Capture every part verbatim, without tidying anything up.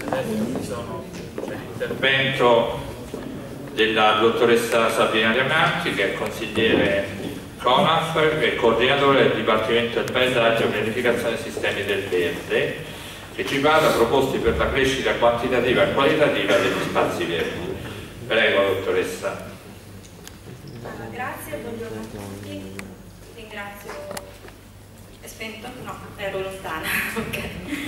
Adesso ci sono l'intervento della dottoressa Sabrina Diamanti, che è consigliere CONAF e coordinatore del Dipartimento del Paesaggio e Pianificazione Sistemi del Verde, che ci parla proposti per la crescita quantitativa e qualitativa degli spazi verdi. Prego, dottoressa. Allora, grazie, buongiorno a tutti. Ringrazio. È spento? No, ero lontana. Ok.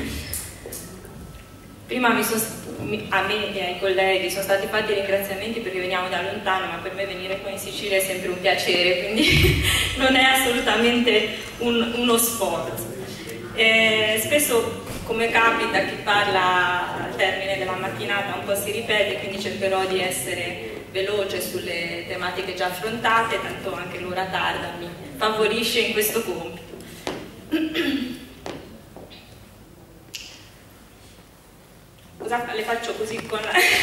Prima mi sono, a me e ai colleghi sono stati fatti ringraziamenti perché veniamo da lontano, ma per me venire qua in Sicilia è sempre un piacere, quindi non è assolutamente un, uno sport. Eh, spesso, come capita, chi parla al termine della mattinata un po' si ripete, quindi cercherò di essere veloce sulle tematiche già affrontate, tanto anche l'ora tarda mi favorisce in questo compito. Cosa le faccio così con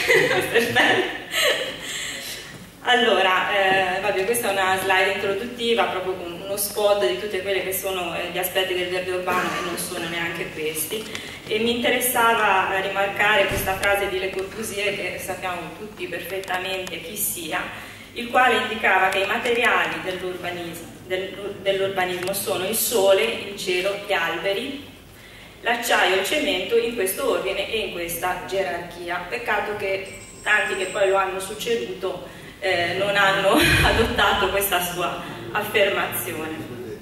allora, eh, vabbè, questa è una slide introduttiva proprio con uno spot di tutte quelle che sono eh, gli aspetti del verde urbano, e non sono neanche questi, e mi interessava rimarcare questa frase di Le Corbusier, che sappiamo tutti perfettamente chi sia, il quale indicava che i materiali dell'urbanismo del, dell'urbanismo sono il sole, il cielo, gli alberi, l'acciaio e il cemento, in questo ordine e in questa gerarchia. Peccato che tanti che poi lo hanno succeduto eh, non hanno adottato questa sua affermazione.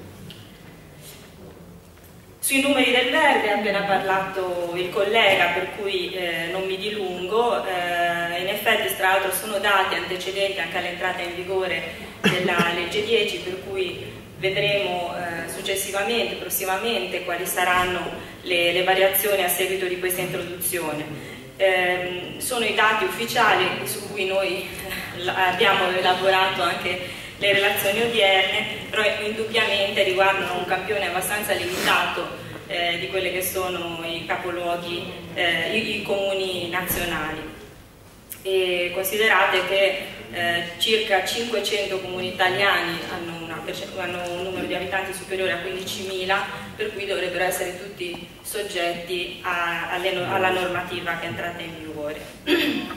Sui numeri del verde ha appena parlato il collega, per cui eh, non mi dilungo. Eh, in effetti, tra l'altro, sono dati antecedenti anche all'entrata in vigore della legge dieci, per cui vedremo eh, successivamente, prossimamente, quali saranno le, le variazioni a seguito di questa introduzione. Eh, sono i dati ufficiali su cui noi eh, abbiamo elaborato anche le relazioni odierne, però indubbiamente riguardano un campione abbastanza limitato eh, di quelli che sono i capoluoghi, eh, i, i comuni nazionali. E considerate che eh, circa cinquecento comuni italiani hanno, una, hanno un numero di abitanti superiore a quindicimila, per cui dovrebbero essere tutti soggetti a, alle, alla normativa che è entrata in vigore.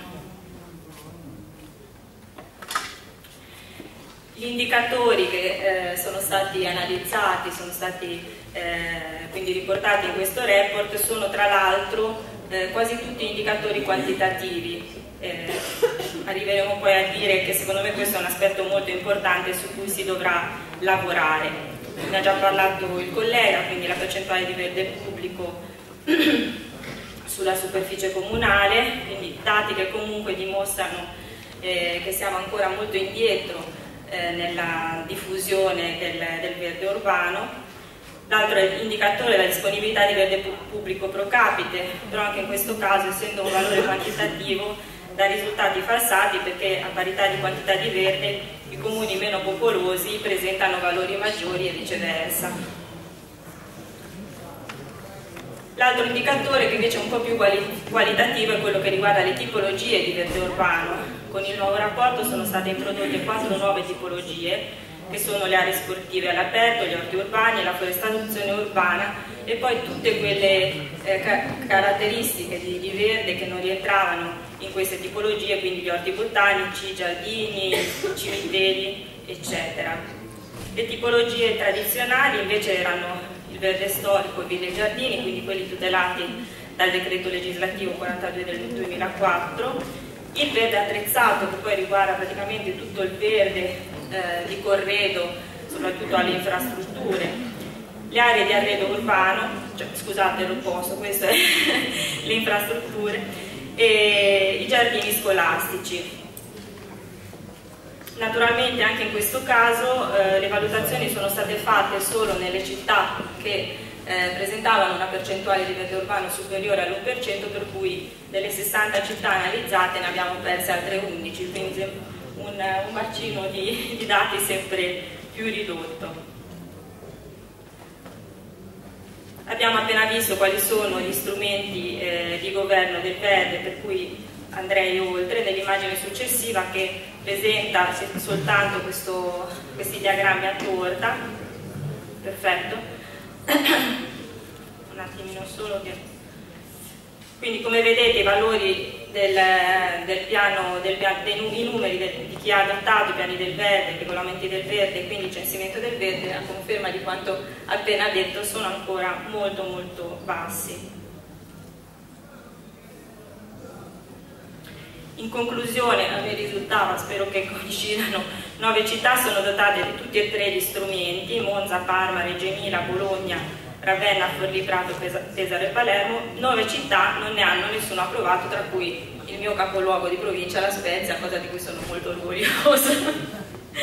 Gli indicatori che eh, sono stati analizzati, sono stati eh, quindi riportati in questo report, sono tra l'altro eh, quasi tutti indicatori quantitativi. Eh, arriveremo poi a dire che secondo me questo è un aspetto molto importante su cui si dovrà lavorare. Ne ha già parlato il collega, quindi la percentuale di verde pubblico sulla superficie comunale, quindi dati che comunque dimostrano eh, che siamo ancora molto indietro eh, nella diffusione del, del verde urbano. L'altro indicatore è la disponibilità di verde pubblico pro capite, però anche in questo caso, essendo un valore quantitativo, da risultati falsati, perché a parità di quantità di verde i comuni meno popolosi presentano valori maggiori e viceversa. L'altro indicatore, che invece è un po' più quali qualitativo, è quello che riguarda le tipologie di verde urbano. Con il nuovo rapporto sono state introdotte quattro nuove tipologie, che sono le aree sportive all'aperto, gli orti urbani, la forestazione urbana, e poi tutte quelle eh, ca caratteristiche di, di verde che non rientravano in queste tipologie, quindi gli orti botanici, i giardini, i cimiteri, eccetera. Le tipologie tradizionali invece erano il verde storico e ville e giardini, quindi quelli tutelati dal decreto legislativo quarantadue del duemilaquattro, il verde attrezzato, che poi riguarda praticamente tutto il verde Eh, di corredo, soprattutto alle infrastrutture, le aree di arredo urbano, cioè, scusate l'opposto, queste le infrastrutture, e i giardini scolastici. Naturalmente anche in questo caso eh, le valutazioni sono state fatte solo nelle città che eh, presentavano una percentuale di verde urbano superiore all'uno per cento, per cui delle sessanta città analizzate ne abbiamo perse altre undici, quindi un, un bacino di, di dati sempre più ridotto. Abbiamo appena visto quali sono gli strumenti eh, di governo del verde, per cui andrei oltre nell'immagine successiva, che presenta soltanto questo, questi diagrammi a torta. Perfetto. Un attimino solo che Quindi come vedete i valori del, del piano, del, dei, i numeri del, di chi ha adottato i piani del verde, i regolamenti del verde e quindi il censimento del verde, a conferma di quanto appena detto, sono ancora molto molto bassi. In conclusione, a me risultava, spero che coincidano, nove città sono dotate di tutti e tre gli strumenti: Monza, Parma, Reggio Emilia, Bologna, Ravenna, Forlì, Prato, Pesaro e Palermo. Nove città non ne hanno nessuno approvato, tra cui il mio capoluogo di provincia, La Spezia, cosa di cui sono molto orgogliosa.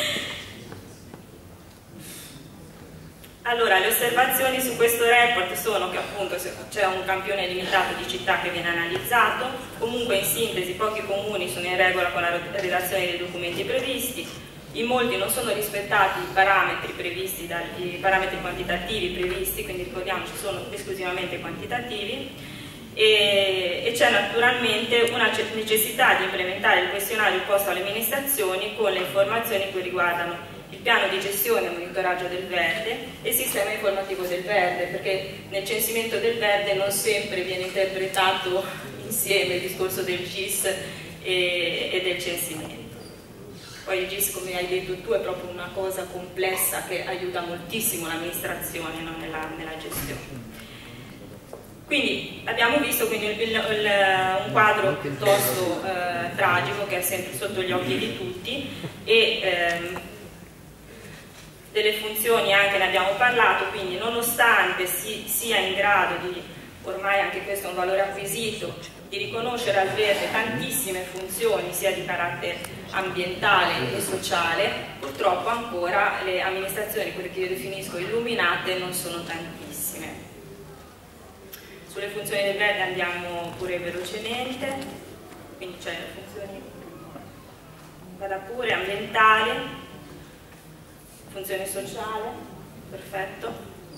Allora, le osservazioni su questo report sono che appunto c'è un campione limitato di città che viene analizzato, comunque in sintesi pochi comuni sono in regola con la redazione dei documenti previsti, in molti non sono rispettati i parametri previsti, i parametri quantitativi previsti, quindi ricordiamoci sono esclusivamente quantitativi, e, e c'è naturalmente una necessità di implementare il questionario posto alle amministrazioni con le informazioni che riguardano il piano di gestione e monitoraggio del verde e il sistema informativo del verde, perché nel censimento del verde non sempre viene interpretato insieme il discorso del G I S e, e del censimento. Poi il G I S, come hai detto tu, è proprio una cosa complessa che aiuta moltissimo l'amministrazione, no? nella, nella gestione. Quindi abbiamo visto quindi il, il, il, un quadro piuttosto eh, tragico che è sempre sotto gli occhi di tutti e ehm, delle funzioni anche ne abbiamo parlato, quindi nonostante si sia in grado di, ormai anche questo è un valore acquisito, di riconoscere al verde tantissime funzioni sia di carattere ambientale e sociale, purtroppo ancora le amministrazioni, quelle che io definisco illuminate, non sono tantissime. Sulle funzioni del verde andiamo pure velocemente, quindi c'è le funzioni, vada pure, ambientali, funzione sociale, perfetto.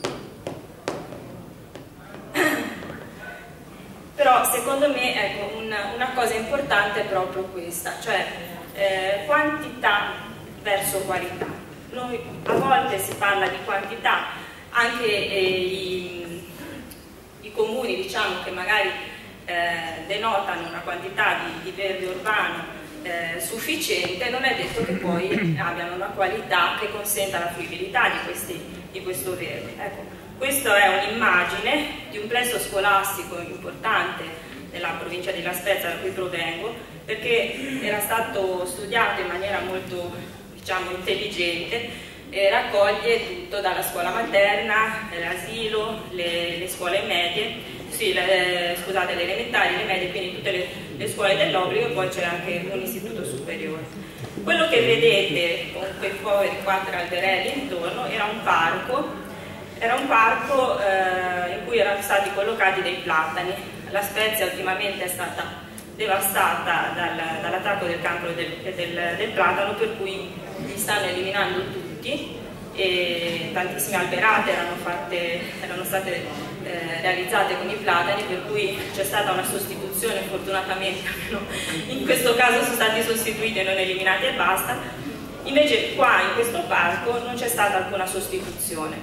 Però secondo me ecco, una, una cosa importante è proprio questa, cioè eh, quantità verso qualità. Noi, a volte si parla di quantità, anche eh, i, i comuni diciamo che magari eh, denotano una quantità di, di verde urbano Eh, sufficiente, non è detto che poi abbiano una qualità che consenta la fruibilità di, questi, di questo verde. Ecco, questa è un'immagine di un plesso scolastico importante nella provincia di La Spezia, da cui provengo, perché era stato studiato in maniera molto, diciamo, intelligente, e raccoglie tutto dalla scuola materna, l'asilo, le, le scuole medie, sì, le, scusate, le elementari, le medie, quindi tutte le, le scuole dell'obbligo, e poi c'è anche un istituto superiore. Quello che vedete con quei poveri quattro alberelli intorno era un parco, era un parco eh, in cui erano stati collocati dei platani. La Spezia ultimamente è stata devastata dal, dall'attacco del cancro del, del, del platano, per cui li stanno eliminando tutti e tantissime alberate erano, fatte, erano state eh, realizzate con i platani, per cui c'è stata una sostituzione, fortunatamente in questo caso sono stati sostituiti e non eliminati e basta. Invece qua in questo parco non c'è stata alcuna sostituzione.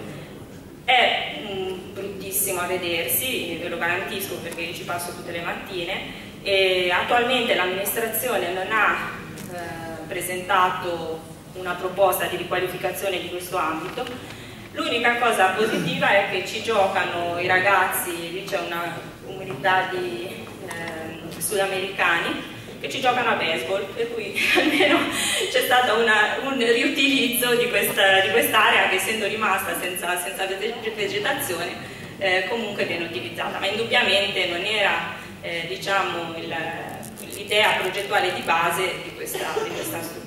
È mh, bruttissimo a vedersi, ve lo garantisco perché io ci passo tutte le mattine, e attualmente l'amministrazione non ha eh, presentato una proposta di riqualificazione di questo ambito. L'unica cosa positiva è che ci giocano i ragazzi, lì c'è una comunità di eh, sudamericani che ci giocano a baseball, per cui almeno c'è stato una, un riutilizzo di quest'area, di quest'area che, essendo rimasta senza, senza vegetazione, eh, comunque viene utilizzata, ma indubbiamente non era eh, diciamo, l'idea progettuale di base di questa, di questa struttura.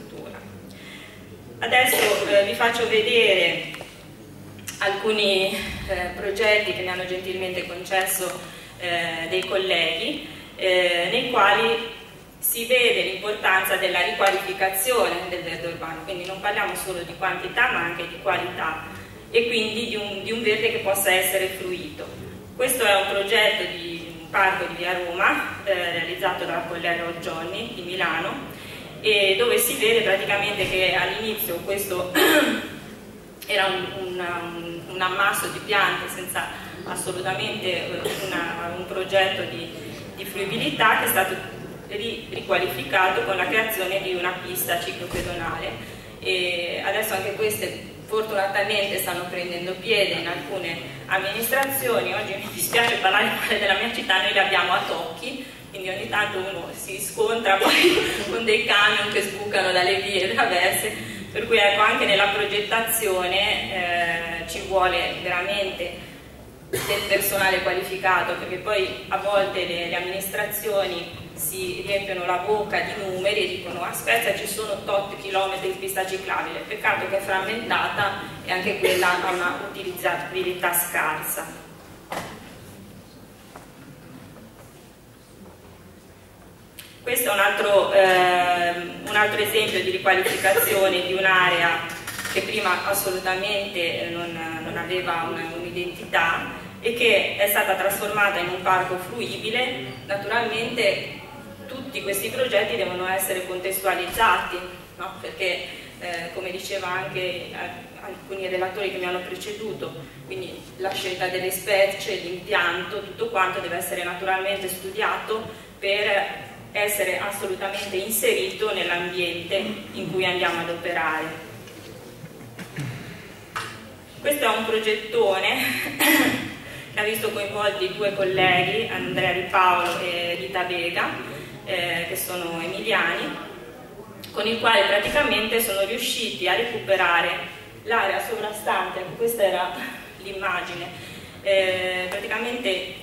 Adesso eh, vi faccio vedere alcuni eh, progetti che mi hanno gentilmente concesso eh, dei colleghi, eh, nei quali si vede l'importanza della riqualificazione del verde urbano, quindi non parliamo solo di quantità ma anche di qualità, e quindi di un, di un verde che possa essere fruito. Questo è un progetto di un parco di via Roma, eh, realizzato dalla collega Oggioni di Milano, e dove si vede praticamente che all'inizio questo era un, un, un ammasso di piante senza assolutamente una, un progetto di, di fruibilità che è stato ri riqualificato con la creazione di una pista ciclopedonale, e adesso anche queste fortunatamente stanno prendendo piede in alcune amministrazioni. Oggi mi dispiace parlare male della mia città, noi le abbiamo a tocchi, quindi ogni tanto uno si scontra poi con dei camion che sbucano dalle vie traverse, per cui ecco, anche nella progettazione eh, ci vuole veramente del personale qualificato, perché poi a volte le, le amministrazioni si riempiono la bocca di numeri e dicono aspetta, ci sono tot chilometri di pista ciclabile, peccato che è frammentata e anche quella ha una utilizzabilità scarsa. Questo è un altro, eh, un altro esempio di riqualificazione di un'area che prima assolutamente non, non aveva un'identità e che è stata trasformata in un parco fruibile. Naturalmente tutti questi progetti devono essere contestualizzati, no? Perché eh, come diceva anche eh, alcuni relatori che mi hanno preceduto, quindi la scelta delle specie, l'impianto, tutto quanto deve essere naturalmente studiato per essere assolutamente inserito nell'ambiente in cui andiamo ad operare. Questo è un progettone che ha visto coinvolti due colleghi, Andrea Di Paolo e Rita Vega, eh, che sono emiliani, con il quale praticamente sono riusciti a recuperare l'area sovrastante. Questa era l'immagine, eh, praticamente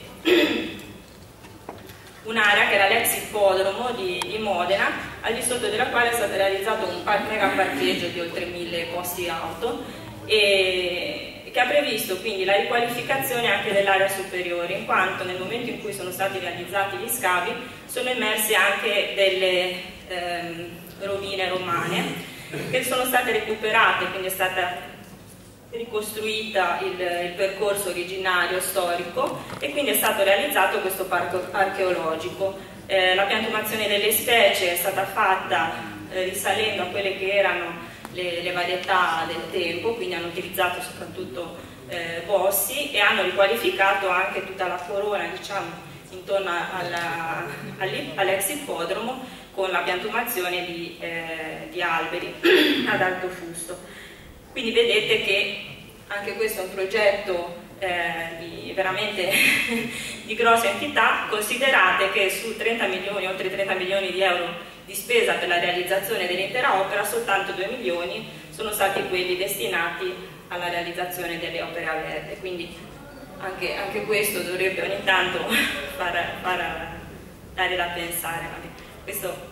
un'area che era l'ex ippodromo di, di Modena, al di sotto della quale è stato realizzato un mega parcheggio di oltre mille posti auto, e che ha previsto quindi la riqualificazione anche dell'area superiore, in quanto nel momento in cui sono stati realizzati gli scavi sono emerse anche delle ehm, rovine romane che sono state recuperate, quindi è stata ricostruita il, il percorso originario storico e quindi è stato realizzato questo parco archeologico. Eh, la piantumazione delle specie è stata fatta eh, risalendo a quelle che erano le, le varietà del tempo, quindi hanno utilizzato soprattutto eh, bossi e hanno riqualificato anche tutta la corona, diciamo, intorno all'ex ippodromo con la piantumazione di, eh, di alberi ad alto fusto. Quindi vedete che anche questo è un progetto eh, di, veramente di grossa entità. Considerate che su trenta milioni, oltre trenta milioni di euro di spesa per la realizzazione dell'intera opera, soltanto due milioni sono stati quelli destinati alla realizzazione delle opere a verde. Quindi anche, anche questo dovrebbe ogni tanto far, far dare da pensare. Questo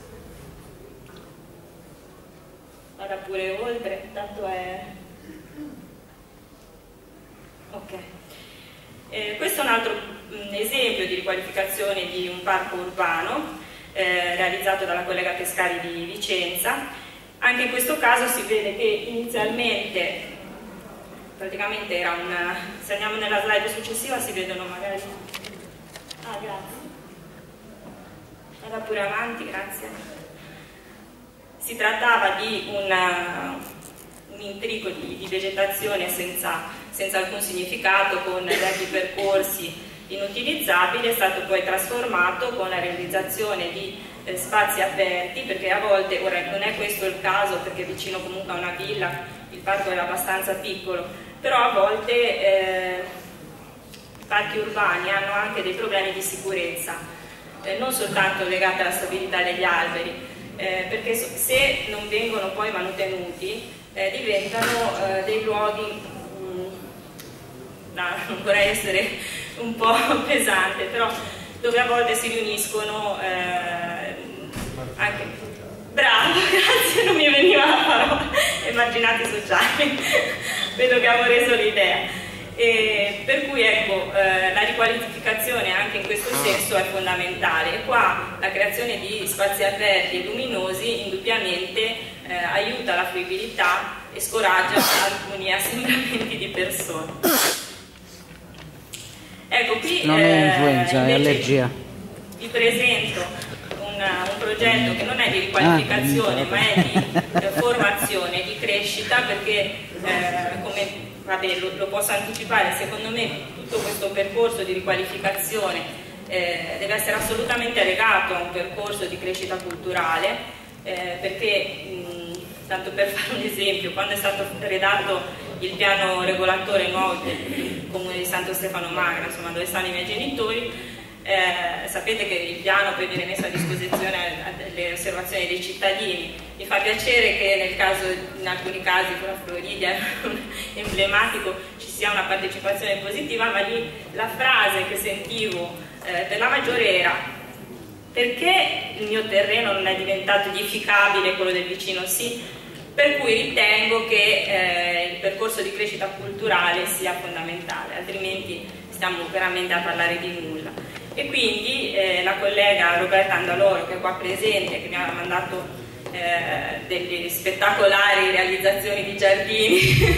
vada pure oltre, tanto è... ok. Eh, questo è un altro mh, esempio di riqualificazione di un parco urbano eh, realizzato dalla collega Pescari di Vicenza. Anche in questo caso si vede che inizialmente praticamente era un... se andiamo nella slide successiva si vedono magari... ah, grazie. Vada pure avanti, grazie. Si trattava di una, un intrico di, di vegetazione senza, senza alcun significato, con vecchi percorsi inutilizzabili. È stato poi trasformato con la realizzazione di eh, spazi aperti, perché a volte, ora non è questo il caso perché vicino comunque a una villa il parco era abbastanza piccolo, però a volte eh, i parchi urbani hanno anche dei problemi di sicurezza, eh, non soltanto legati alla stabilità degli alberi, Eh, perché se non vengono poi manutenuti eh, diventano eh, dei luoghi, mh, no, non vorrei essere un po' pesante, però dove a volte si riuniscono eh, anche, bravo, grazie, non mi veniva la parola, immaginati sociali, vedo che avevo reso l'idea. E per cui ecco, eh, la riqualificazione anche in questo senso è fondamentale, e qua la creazione di spazi aperti e luminosi indubbiamente eh, aiuta la fruibilità e scoraggia alcuni assembramenti di persone. Ecco, qui non è influenza, eh, è allergia. Vi presento un, un progetto che non è di riqualificazione, ah, ma è di eh, formazione, di crescita, perché eh, come vabbè, lo, lo posso anticipare, secondo me tutto questo percorso di riqualificazione eh, deve essere assolutamente legato a un percorso di crescita culturale, eh, perché, mh, tanto per fare un esempio, quando è stato redatto il piano regolatore nuovo del Comune di Santo Stefano Magra, insomma, dove stanno i miei genitori, Eh, sapete che il piano poi viene messo a disposizione delle osservazioni dei cittadini. Mi fa piacere che nel caso, in alcuni casi, con la Floridia emblematico, ci sia una partecipazione positiva, ma lì la frase che sentivo eh, per la maggiore era: perché il mio terreno non è diventato edificabile, quello del vicino sì? Per cui ritengo che eh, il percorso di crescita culturale sia fondamentale, altrimenti stiamo veramente a parlare di nulla. E quindi eh, la collega Roberta Andaloro, che è qua presente, che mi ha mandato eh, delle spettacolari realizzazioni di giardini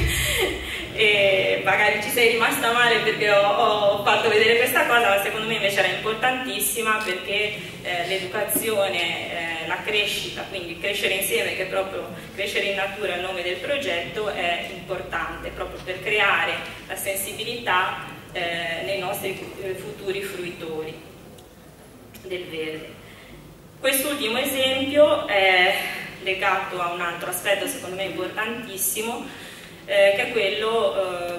e magari ci sei rimasta male perché ho, ho fatto vedere questa cosa, ma secondo me invece era importantissima, perché eh, l'educazione, eh, la crescita, quindi crescere insieme, che è proprio crescere in natura, il nome del progetto, è importante proprio per creare la sensibilità Eh, nei nostri futuri fruitori del verde. Quest'ultimo esempio è legato a un altro aspetto secondo me importantissimo, eh, che è quello eh,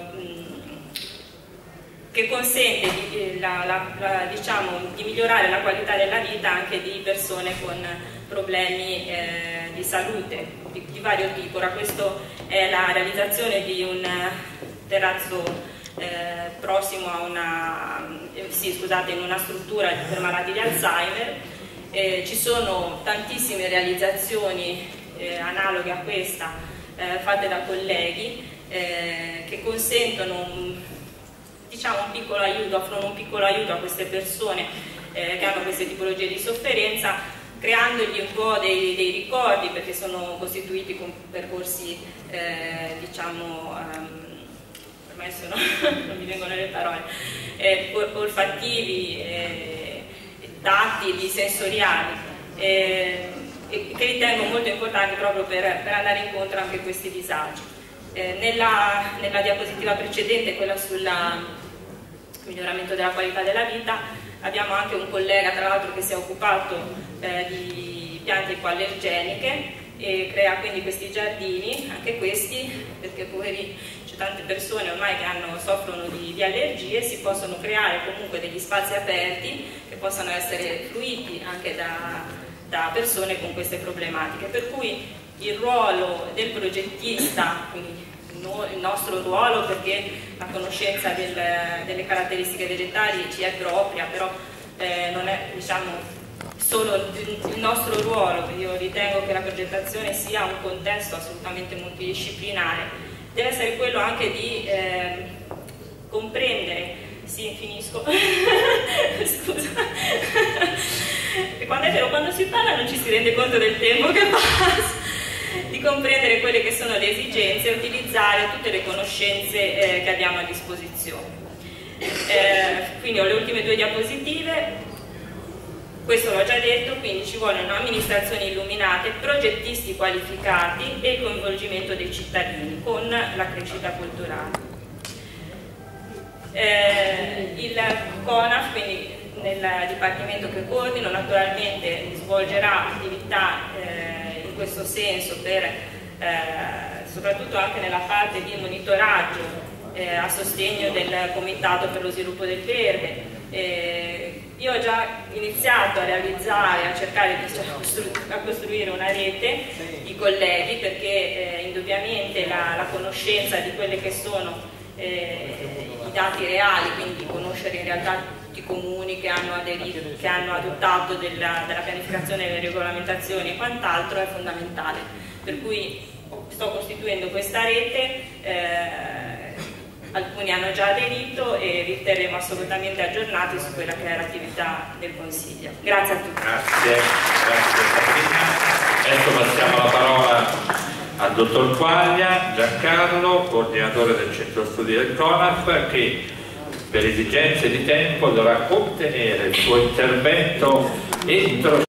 che consente di, la, la, la, diciamo, di migliorare la qualità della vita anche di persone con problemi eh, di salute di, di vario tipo. Ora, questo è la realizzazione di un terrazzo Eh, prossimo a una, eh, sì, scusate, in una struttura per malati di Alzheimer. Eh, ci sono tantissime realizzazioni eh, analoghe a questa eh, fatte da colleghi eh, che consentono un, diciamo, un piccolo aiuto, offrono un piccolo aiuto a queste persone eh, che hanno queste tipologie di sofferenza, creandogli un po' dei, dei ricordi, perché sono costituiti con percorsi eh, diciamo um, Adesso no, non mi vengono le parole, eh, olfattivi, eh, tattili, sensoriali, eh, e che ritengo molto importanti proprio per, per andare incontro anche a questi disagi. Eh, nella, nella diapositiva precedente, quella sul miglioramento della qualità della vita, abbiamo anche un collega tra l'altro che si è occupato eh, di piante ipoallergeniche e crea quindi questi giardini, anche questi, perché poveri tante persone ormai che hanno, soffrono di, di allergie, si possono creare comunque degli spazi aperti che possano essere fruiti anche da, da persone con queste problematiche, per cui il ruolo del progettista, quindi no, il nostro ruolo, perché la conoscenza del, delle caratteristiche vegetali ci è propria, però eh, non è, diciamo, solo il nostro ruolo. Io ritengo che la progettazione sia un contesto assolutamente multidisciplinare, deve essere quello anche di eh, comprendere, sì, finisco, scusa, quando è vero, quando si parla non ci si rende conto del tempo che passa, di comprendere quelle che sono le esigenze e utilizzare tutte le conoscenze eh, che abbiamo a disposizione. Eh, quindi ho le ultime due diapositive. Questo l'ho già detto, quindi ci vogliono amministrazioni illuminate, progettisti qualificati e il coinvolgimento dei cittadini con la crescita culturale. Eh, il CONAF, quindi nel dipartimento che coordino, naturalmente svolgerà attività eh, in questo senso, per, eh, soprattutto anche nella parte di monitoraggio eh, a sostegno del Comitato per lo Sviluppo del Verde. Eh, io ho già iniziato a realizzare, a cercare di costru a costruire una rete di colleghi, perché eh, indubbiamente la, la conoscenza di quelli che sono eh, i dati reali, quindi conoscere in realtà tutti i comuni che hanno, aderito, che hanno adottato della, della pianificazione, delle regolamentazioni e quant'altro, è fondamentale. Per cui sto costituendo questa rete. Eh, Alcuni hanno già aderito e vi terremo assolutamente aggiornati su quella che è l'attività del Consiglio. Grazie a tutti. Grazie, grazie Caterina. Adesso passiamo la parola al dottor Quaglia Giancarlo, coordinatore del centro studi del CONAF, che per esigenze di tempo dovrà ottenere il suo intervento entro